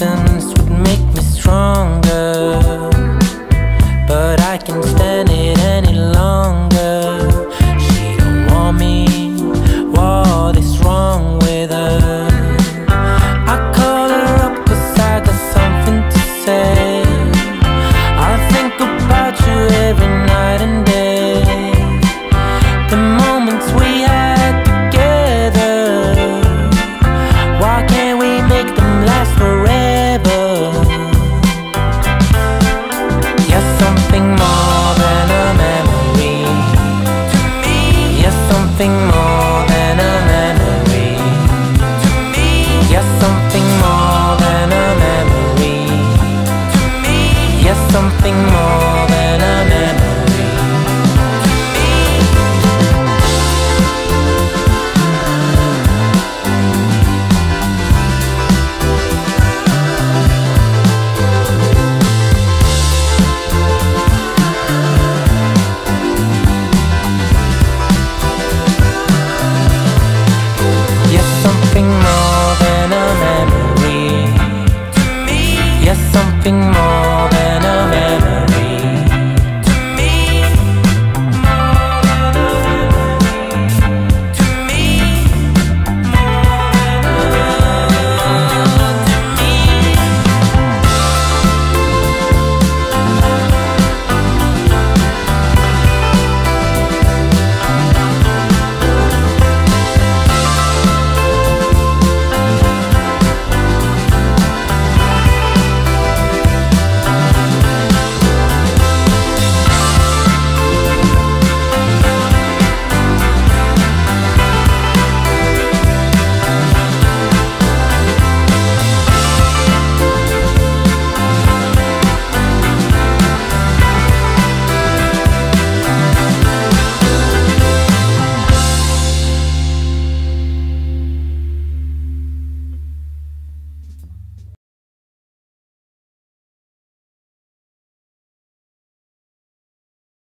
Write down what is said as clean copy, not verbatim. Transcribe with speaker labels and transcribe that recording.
Speaker 1: distance would make me stronger, but I can't stand it any longer. She don't want me, what is wrong with her? I call her up 'cause I got something to say. I think about you every night and day. The moments we had together, why can't we make them last forever? You're something more than a memory to me. You're something more than a memory to me. You're something more than a memory to me. You're something more than a memory to me. You're something more than a memory to me. You're something more